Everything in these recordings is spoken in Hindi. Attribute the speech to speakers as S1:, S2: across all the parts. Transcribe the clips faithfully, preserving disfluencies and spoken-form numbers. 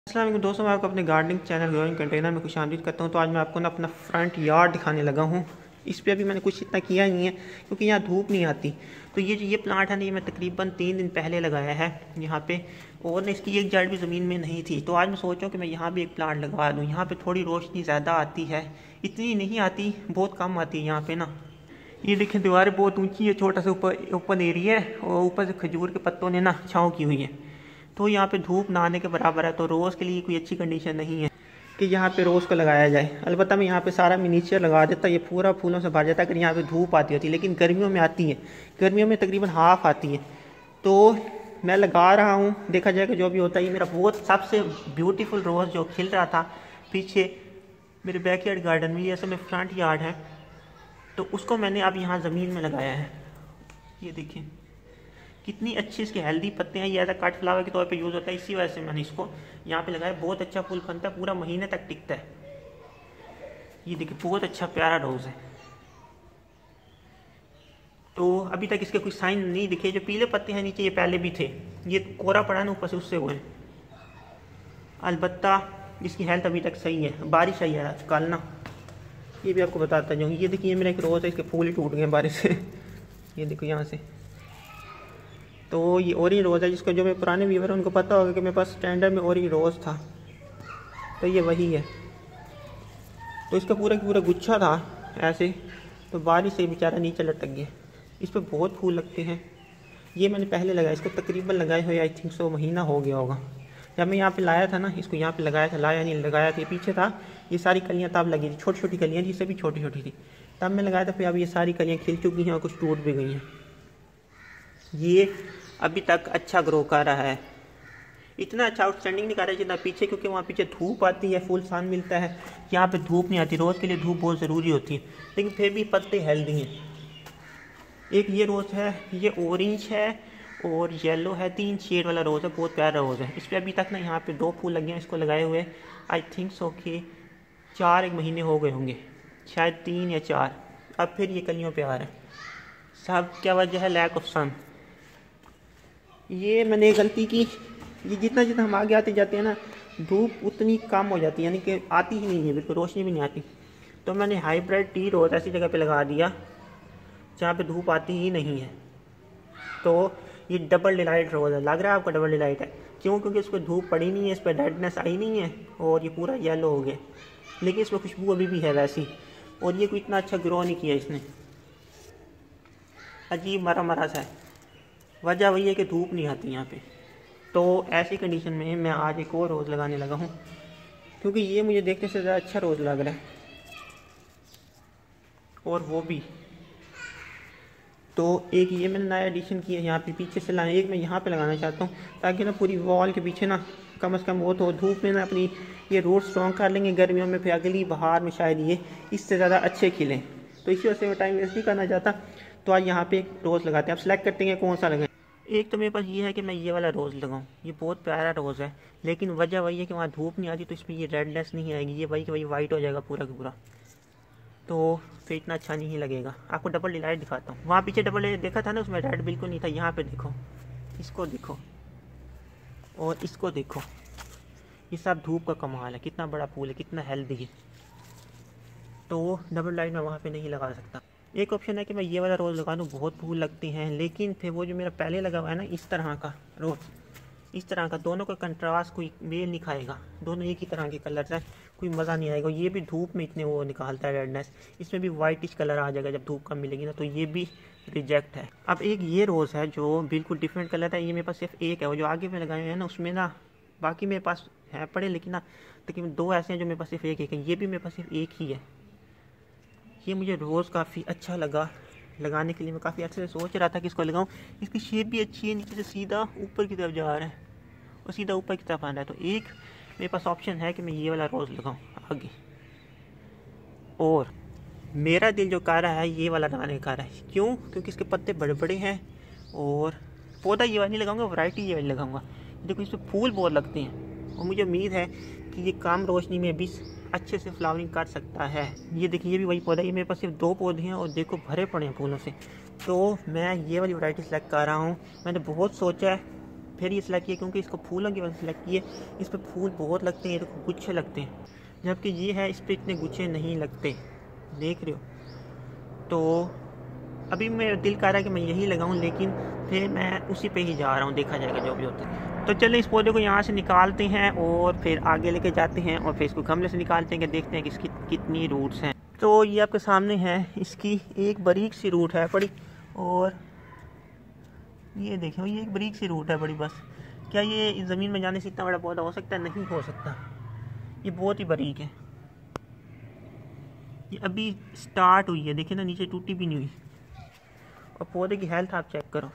S1: अस्सलाम वालेकुम दोस्तों, मैं आपको अपने गार्डनिंग चैनल ग्रोइंग कंटेनर में खुशामदीद करता हूं। तो आज मैं आपको ना अपना फ्रंट यार्ड दिखाने लगा हूं। इस पे अभी मैंने कुछ इतना किया नहीं है क्योंकि यहाँ धूप नहीं आती। तो ये जो ये प्लांट है ना, ये मैं तकरीबन तीन दिन पहले लगाया है यहाँ पे, और ना इसकी एक जड़ भी ज़मीन में नहीं थी। तो आज मैं सोच रहा हूँ कि मैं यहाँ भी एक प्लांट लगवा दूँ। यहाँ पर थोड़ी रोशनी ज़्यादा आती है, इतनी नहीं आती, बहुत कम आती है यहाँ पर ना। ये देखिए दीवारें बहुत ऊँची है, छोटा सा ऊपर ओपन एरिया है और ऊपर से खजूर के पत्तों ने ना छाँव की हुई है। तो यहाँ पे धूप ना आने के बराबर है। तो रोज़ के लिए कोई अच्छी कंडीशन नहीं है कि यहाँ पे रोज़ को लगाया जाए। अलबत्ता मैं यहाँ पे सारा मिनीचर लगा देता, ये पूरा फूलों से भर जाता अगर यहाँ पे धूप आती होती। लेकिन गर्मियों में आती है, गर्मियों में तकरीबन हाफ आती है। तो मैं लगा रहा हूँ, देखा जाएगा जो भी होता है। ये मेरा बहुत सबसे ब्यूटीफुल रोज़ जो खिल रहा था पीछे मेरे बैकयार्ड गार्डन में, ये असल में फ्रंट यार्ड है, तो उसको मैंने अब यहाँ ज़मीन में लगाया है। ये देखिए कितनी अच्छी इसके हेल्दी पत्ते हैं। ये ऐसा कट फ्लावर के तौर पे यूज़ होता है, इसी वजह से मैंने इसको यहाँ पे लगाया। बहुत अच्छा फूल बनता है, पूरा महीने तक टिकता है। ये देखिए बहुत अच्छा प्यारा रोज़ है। तो अभी तक इसके कोई साइन नहीं दिखे। जो पीले पत्ते हैं नीचे, ये पहले भी थे, ये कोरा पड़ा ना ऊपर से, उससे हुए। अलबत्ता इसकी हेल्थ अभी तक सही है। बारिश आई है कल ना, ये भी आपको बताता जाऊँगी। ये देखिए मेरा एक रोज़ है, इसके फूल ही टूट गए बारिश से। ये देखो यहाँ से। तो ये ऑरेंज रोज़ है, जिसको जो मेरे पुराने व्यूवर हैं उनको पता होगा कि मेरे पास स्टैंडर्ड में ऑरेंज रोज़ था। तो ये वही है। तो इसका पूरा पूरा गुच्छा था ऐसे, तो बारिश से बेचारा नीचे लटक गया। इस पर बहुत फूल लगते हैं। ये मैंने पहले लगाया, इसको तकरीबन लगाए हुए आई थिंक सौ महीना हो गया होगा। जब मैं यहाँ पे लाया था ना, इसको यहाँ पे लगाया था, लाया नहीं लगाया था, पीछे था। ये सारी कलियाँ तब लगी थी, छोटी छोटी कलियाँ थी, इससे भी छोटी छोटी थी, तब मैं लगाया था। फिर अब ये सारी कलियाँ खिल चुकी हैं और कुछ टूट भी गई हैं। ये अभी तक अच्छा ग्रो कर रहा है, इतना अच्छा आउटस्टैंडिंग नहीं कर रहा है जितना पीछे, क्योंकि वहाँ पीछे धूप आती है, फुल सन मिलता है। यहाँ पे धूप नहीं आती। रोज़ के लिए धूप बहुत ज़रूरी होती है, लेकिन फिर भी पत्ते हेल्दी हैं। एक ये रोज़ है, ये ऑरेंज है और येलो है, तीन शेड वाला रोज़ है, बहुत प्यारा रोज़ है। इस पर अभी तक ना यहाँ पे दो फूल लगे हैं इसको लगाए हुए। आई थिंक सो कि चार एक महीने हो गए होंगे, शायद तीन या चार। अब फिर ये कलियों पे आ रहे हैं। सब क्या वजह है? Lack of sun. ये मैंने गलती की, ये जितना जितना हम आगे आते जाते हैं ना, धूप उतनी कम हो जाती है, यानी कि आती ही नहीं है, बिल्कुल रोशनी भी नहीं आती। तो मैंने हाइब्रिड टी रोज़ ऐसी जगह पे लगा दिया जहाँ पे धूप आती ही नहीं है। तो ये डबल डिलाइट रोज़ है। लग रहा है आपको डबल डिलाइट है, क्यों? क्योंकि इस पर धूप पड़ी नहीं है, इस पर रेडनेस आई नहीं है और ये पूरा येलो हो गया। लेकिन इसमें खुशबू अभी भी है वैसी, और ये कोई इतना अच्छा ग्रो नहीं किया इसने, अजीब मरा मरा सा है। वजह वही है कि धूप नहीं आती यहाँ पे। तो ऐसी कंडीशन में मैं आज एक और रोज़ लगाने लगा हूँ, क्योंकि ये मुझे देखने से ज़्यादा अच्छा रोज़ लग रहा है, और वो भी। तो एक ये मैंने नया एडिशन किया है, यहाँ पे पीछे से लाए। एक मैं यहाँ पे लगाना चाहता हूँ ताकि ना पूरी वॉल के पीछे ना कम से कम वो तो धूप में ना अपनी ये रूट स्ट्रॉन्ग कर लेंगे गर्मियों में, फिर अगली बहार में शायद ये इससे ज़्यादा अच्छे खिलें। तो इसी वजह से मैं टाइम वेस्ट नहीं करना चाहता। तो आज यहाँ पे एक रोज़ लगाते हैं। आप सेलेक्ट करते हैं कौन सा लगाएं। एक तो मेरे पास ये है कि मैं ये वाला रोज़ लगाऊं, ये बहुत प्यारा रोज़ है, लेकिन वजह वही है कि वहाँ धूप नहीं आती, तो इसमें ये रेडनेस नहीं आएगी। ये वही कि वही वाइट हो जाएगा पूरा का पूरा, तो फिर इतना अच्छा नहीं लगेगा। आपको डबल डिलाइट दिखाता हूँ। वहाँ पीछे डबल डिलाइट देखा था ना, उसमें रेड बिल्कुल नहीं था। यहाँ पे देखो, इसको देखो और इसको देखो, ये सब धूप का कमाल है। कितना बड़ा फूल है, कितना हेल्दी है। तो डबल लाइट मैं वहाँ पे नहीं लगा सकता। एक ऑप्शन है कि मैं ये वाला रोज़ लगा दूँ, बहुत फूल लगते हैं, लेकिन फिर वो जो मेरा पहले लगा हुआ है ना, इस तरह का रोज़, इस तरह का, दोनों का कंट्रास्ट कोई मेल नहीं खाएगा। दोनों एक ही तरह के कलर है, कोई मज़ा नहीं आएगा। ये भी धूप में इतने वो निकालता है रेडनेस, इसमें भी वाइटिश कलर आ जाएगा जब धूप कम मिलेगी ना, तो ये भी रिजेक्ट है। अब एक ये रोज़ है जो बिल्कुल डिफरेंट कलर है, ये मेरे पास सिर्फ एक है। वो जो आगे में लगाए हुए हैं ना, उसमें ना बाकी मेरे पास है पड़े, लेकिन ना लेकिन दो ऐसे हैं जो मेरे पास सिर्फ एक एक है। ये भी मेरे पास सिर्फ एक ही है। ये मुझे रोज़ काफ़ी अच्छा लगा लगाने के लिए। मैं काफ़ी अच्छे से सोच रहा था कि इसको लगाऊं। इसकी शेप भी अच्छी है, नीचे से सीधा ऊपर की तरफ जा रहा है और सीधा ऊपर की तरफ आ रहा है। तो एक मेरे पास ऑप्शन है कि मैं ये वाला रोज़ लगाऊं आगे, और मेरा दिल जो कर रहा है ये वाला लगाने का कर रहा है। क्यों? क्योंकि इसके पत्ते बड़े बड़े हैं, और पौधा ये वाला नहीं लगाऊंगा, वैरायटी ये वाली लगाऊंगा। देखो इसमें फूल बहुत लगते हैं, और मुझे उम्मीद है कि ये कम रोशनी में भी अच्छे से फ्लावरिंग कर सकता है। ये देखिए, ये भी वही पौधा है। ये मेरे पास सिर्फ दो पौधे हैं और देखो भरे पड़े हैं फूलों से। तो मैं ये वाली वैरायटी सेलेक्ट कर रहा हूँ। मैंने बहुत सोचा है, फिर ये सिलेक्ट किया क्योंकि इसको फूलों की वजह से सिलेक्ट किए। इस पर फूल बहुत लगते हैं, देखो गुच्छे लगते हैं, जबकि ये है इस पर इतने गुच्छे नहीं लगते, देख रहे हो। तो अभी मेरा दिल कर रहा है कि मैं यही लगाऊं, लेकिन फिर मैं उसी पे ही जा रहा हूं, देखा जाएगा जो भी होता है। तो चलें इस पौधे को यहाँ से निकालते हैं और फिर आगे लेके जाते हैं और फिर इसको गमले से निकालते हैं कि देखते हैं कि इसकी कितनी रूट्स हैं। तो ये आपके सामने है, इसकी एक बारीक सी रूट है बड़ी, और ये देखें ये एक बारीक सी रूट है बड़ी बस। क्या ये ज़मीन में जाने से इतना बड़ा पौधा हो सकता है? नहीं हो सकता, ये बहुत ही बारीक है। ये अभी स्टार्ट हुई है, देखिए ना, नीचे टूटी भी नहीं हुई। और पौधे की हेल्थ आप चेक करो।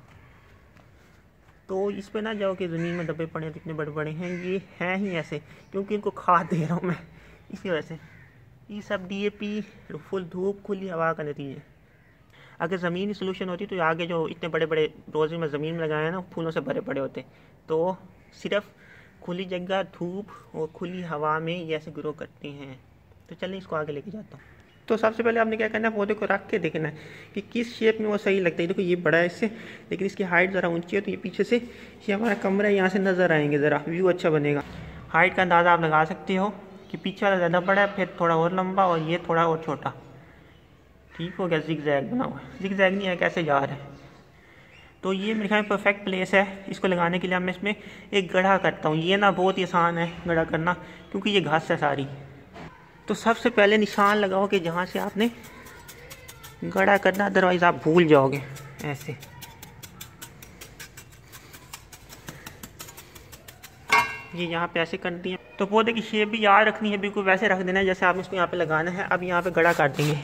S1: तो इस पे ना जाओ कि ज़मीन में दबे पड़े हैं, इतने बड़े बड़े हैं, ये हैं ही ऐसे क्योंकि इनको खाद दे रहा हूँ मैं, इसी वजह से। ये सब डी ए पी, फुल धूप, खुली हवा का नतीजा। अगर ज़मीन ही सोल्यूशन होती तो आगे जो इतने बड़े बड़े रोज़े में ज़मीन में लगाए हैं ना, फूलों से भरे पड़े होते। तो सिर्फ खुली जगह, धूप और खुली हवा में ये ऐसे ग्रो करते हैं। तो चलिए इसको आगे लेके जाता हूँ। तो सबसे पहले आपने क्या करना है, पौधे को रख के देखना है कि किस शेप में वो सही लगता है। देखो ये बड़ा है इससे, लेकिन इसकी हाइट ज़रा ऊंची है, तो ये पीछे से ये हमारा कमरा है, यहाँ से नज़र आएंगे, ज़रा व्यू अच्छा बनेगा। हाइट का अंदाज़ा आप लगा सकते हो कि पीछे वाला ज़्यादा बड़ा है, फिर थोड़ा और लंबा, और ये थोड़ा और छोटा। ठीक हो गया, जिग जैग बना हुआ है, जिग जैग नहीं है, कैसे जा रहा है। तो ये मेरे ख्याल में परफेक्ट प्लेस है इसको लगाने के लिए। मैं इसमें एक गड्ढा करता हूँ। ये ना बहुत ही आसान है गड्ढा करना, क्योंकि ये घास है सारी। तो सबसे पहले निशान लगाओ कि जहाँ से आपने गड्ढा करना, अदरवाइज आप भूल जाओगे। ऐसे ये यहाँ पे ऐसे कर दिए। तो पौधे की शेप भी याद रखनी है, बिल्कुल वैसे रख देना है जैसे आपने इसको यहाँ पे लगाना है। अब यहाँ पे गड्ढा कर देंगे।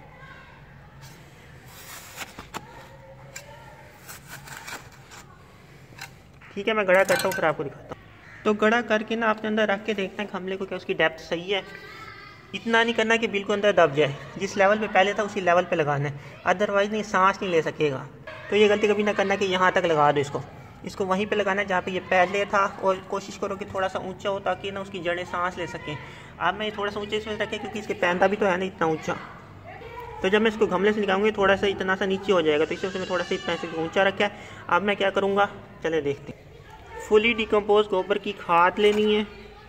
S1: ठीक है, मैं गड्ढा करता हूँ फिर आपको दिखाता हूँ। तो गड्ढा करके ना आपने अंदर रख के देखना है गमले को, क्या उसकी डेप्थ सही है। इतना नहीं करना कि बिल्कुल अंदर दब जाए, जिस लेवल पे पहले था उसी लेवल पे लगाना है, अदरवाइज नहीं सांस नहीं ले सकेगा। तो ये गलती कभी ना करना कि यहाँ तक लगा दो इसको, इसको वहीं पे लगाना है जहाँ पे ये पहले था, और कोशिश करो कि थोड़ा सा ऊंचा हो ताकि ना उसकी जड़ें सांस ले सकें। अब मैं थोड़ा सा ऊंचे इसमें रखें क्योंकि इसके पैंदा भी तो है ना इतना ऊँचा। तो जब मैं इसको गमले से निकालूंगी थोड़ा सा इतना सा नीचे हो जाएगा, तो इसे उसमें थोड़ा सा इतना से ऊँचा रखा है। अब मैं क्या करूँगा, चले देखते हैं। फुली डिकम्पोज गोबर की खाद लेनी है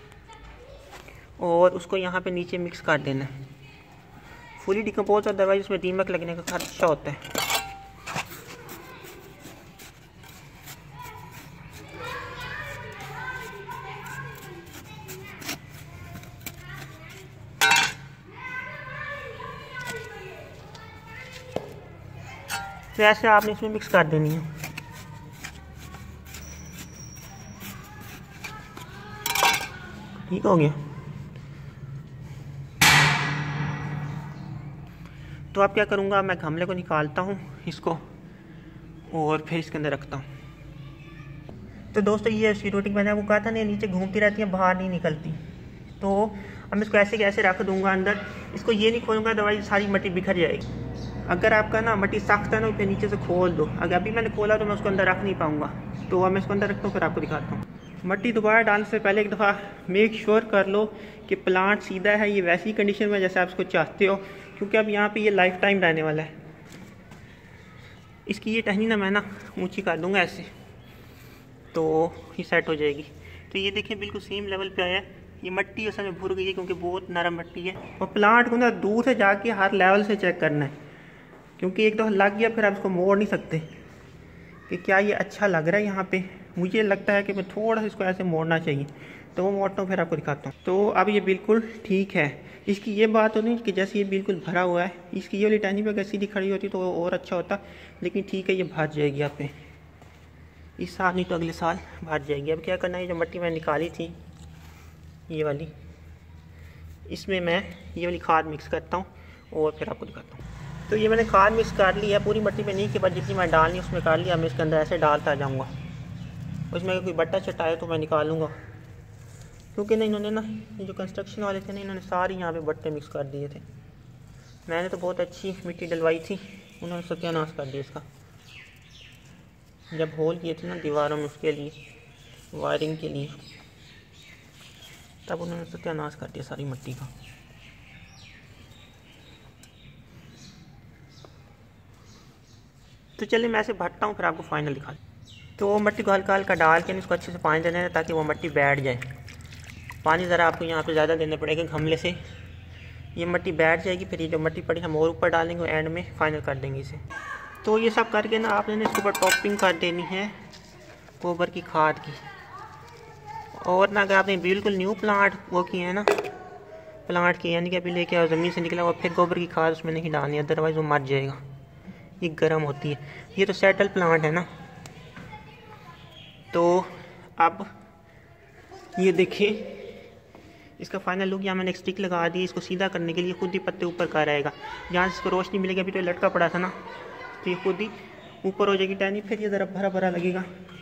S1: और उसको यहाँ पे नीचे मिक्स कर देना है। फुली डिकम्पोज, अदरवाइज उसमें दीमक लगने का खदशा होता है। तो ऐसे आपने इसमें मिक्स कर देनी है। ठीक हो गया। तो अब क्या करूँगा, मैं गमले को निकालता हूँ इसको और फिर इसके अंदर रखता हूँ। तो दोस्तों ये सीरोटिक मैंने आपको कहा था ना, नीचे घूमती रहती है, बाहर नहीं निकलती। तो अब मैं इसको ऐसे कैसे रख दूँगा अंदर, इसको ये नहीं खोलूँगा, दवाई सारी मिट्टी बिखर जाएगी। अगर आपका ना मिट्टी सख्त है ना, उसे नीचे से खोल दो। अगर अभी मैंने खोला तो मैं उसको अंदर रख नहीं पाऊँगा। तो अब मैं इसको अंदर रखता हूँ, फिर आपको दिखाता हूँ। मिट्टी दोबारा डालने से पहले एक दफ़ा मेक श्योर कर लो कि प्लांट सीधा है, ये वैसी कंडीशन में जैसे आप इसको चाहते हो, क्योंकि अब यहाँ पे ये लाइफ टाइम रहने वाला है। इसकी ये टहनी ना मैं ना ऊंची कर दूँगा ऐसे, तो ये सेट हो जाएगी। तो ये देखिए बिल्कुल सेम लेवल पे आया है। ये मिट्टी असल में भुर गई है क्योंकि बहुत नरम मिट्टी है। और प्लांट को ना दूर से जाके हर लेवल से चेक करना है, क्योंकि एक दफ़ा लग गया फिर आप इसको मोड़ नहीं सकते कि क्या ये अच्छा लग रहा है। यहाँ पे मुझे लगता है कि मैं थोड़ा सा इसको ऐसे मोड़ना चाहिए, तो वो मोड़ता हूँ फिर आपको दिखाता हूँ। तो अब ये बिल्कुल ठीक है। इसकी ये बात हो नहीं कि जैसे ये बिल्कुल भरा हुआ है, इसकी ये वाली टहनी पे अगर सीधी खड़ी होती तो और अच्छा होता, लेकिन ठीक है ये भर जाएगी आप पे इस साल, नहीं तो अगले साल भर जाएगी। अब क्या करना है, जो मिट्टी मैंने निकाली थी ये वाली, इसमें मैं ये वाली खाद मिक्स करता हूँ और फिर आपको दिखाता हूँ। तो ये मैंने खाद मिक्स कर ली है पूरी मिट्टी में, नहीं के बाद जितनी मैं डालनी उसमें कर लिया। मैं इसके अंदर ऐसे डालता जाऊँगा, उसमें अगर कोई बट्टा चटाए तो मैं निकालूंगा, क्योंकि ना इन्होंने ना ये जो कंस्ट्रक्शन वाले थे ना, इन्होंने सारी यहाँ पे बट्टे मिक्स कर दिए थे। मैंने तो बहुत अच्छी मिट्टी डलवाई थी, उन्होंने सत्यानाश कर दिया इसका। जब होल किए थे ना दीवारों में उसके लिए, वायरिंग के लिए, तब उन्होंने सत्यानाश कर दिया सारी मिट्टी का। तो चलिए मैं ऐसे भरता हूँ फिर आपको फाइनल दिखा। तो मट्टी को हल्का हल्का डाल के इसको अच्छे से पानी देना है ताकि वो मट्टी बैठ जाए। पानी ज़रा आपको यहाँ पे ज़्यादा देना पड़ेगा गमले से, ये मट्टी बैठ जाएगी। फिर ये जो मट्टी पड़ी हम और ऊपर डालेंगे, एंड में फाइनल कर देंगे इसे। तो ये सब करके ना आपने इसके ऊपर टॉपिंग कर देनी है गोबर की खाद की। और ना अगर आपने बिल्कुल न्यू प्लांट वो किए हैं ना, प्लांट किए यानी कि अभी लेके आओ ज़मीन से निकला हुआ, फिर गोबर की खाद उसमें नहीं डालनी, अदरवाइज़ वो मर जाएगा, ये गर्म होती है। ये तो सेटल प्लांट है ना। तो अब ये देखिए इसका फाइनल लुक। यहाँ मैंने एक स्टिक लगा दी इसको सीधा करने के लिए, खुद ही पत्ते ऊपर का रहेगा। जहाँ से इसको रोशनी मिलेगी, अभी तो लटका पड़ा था ना, तो ये खुद ही ऊपर हो जाएगी टहनी, फिर ये ज़रा भरा भरा लगेगा।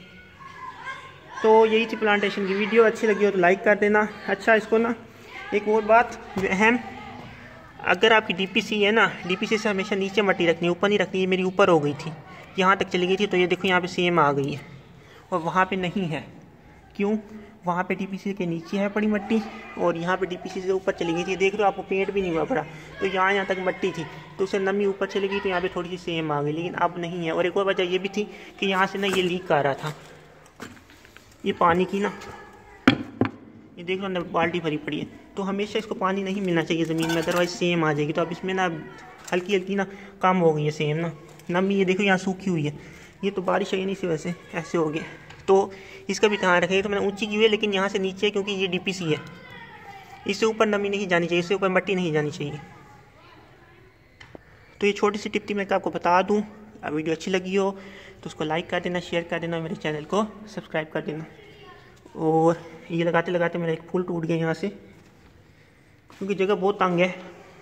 S1: तो यही थी प्लांटेशन की वीडियो। अच्छी लगी हो तो लाइक कर देना। अच्छा इसको ना एक और बात जो अहम, अगर आपकी डीपीसी है ना, डीपीसी से हमेशा नीचे मट्टी रखनी, ऊपर नहीं रखनी। ये मेरी ऊपर हो गई थी, यहाँ तक चली गई थी, तो ये देखो यहाँ पे सेम आ गई है और वहाँ पे नहीं है। क्यों? वहाँ पे डीपीसी के नीचे है पड़ी मट्टी और यहाँ पे डीपीसी से ऊपर चली गई थी। देख रहे हो आपको पेंट भी नहीं हुआ पड़ा, तो यहाँ यहाँ तक मट्टी थी, तो उससे नमी ऊपर चली गई, तो यहाँ पे थोड़ी सी सेम आ गई, लेकिन अब नहीं है। और एक और वजह ये भी थी कि यहाँ से ना ये लीक आ रहा था, ये पानी की ना, ये देख लो अंदर बाल्टी भरी पड़ी है। तो हमेशा इसको पानी नहीं मिलना चाहिए ज़मीन में, अदरवाइज सेम आ जाएगी। तो अब इसमें ना हल्की हल्की ना कम हो गई है सेम ना, नमी ये देखो यहाँ सूखी हुई है। ये तो बारिश है नहीं, सी वैसे ऐसे हो गया, तो इसका भी ध्यान रखें। तो मैंने ऊंची की हुई है, लेकिन यहाँ से नीचे, क्योंकि ये डीपीसी है, इससे ऊपर नमी नहीं जानी चाहिए, इससे ऊपर मट्टी नहीं जानी चाहिए। तो ये छोटी सी टिप थी, मैं आपको बता दूँ। अब वीडियो अच्छी लगी हो तो उसको लाइक कर देना, शेयर कर देना, मेरे चैनल को सब्सक्राइब कर देना। और ये लगाते लगाते मेरा एक फूल टूट गया यहाँ से, क्योंकि जगह बहुत तंग है।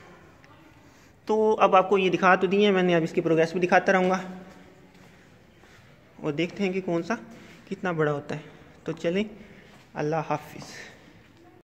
S1: तो अब आपको ये दिखा तो दिए मैंने, अब इसकी प्रोग्रेस भी दिखाता रहूँगा और देखते हैं कि कौन सा कितना बड़ा होता है। तो चलें, अल्लाह हाफिज़।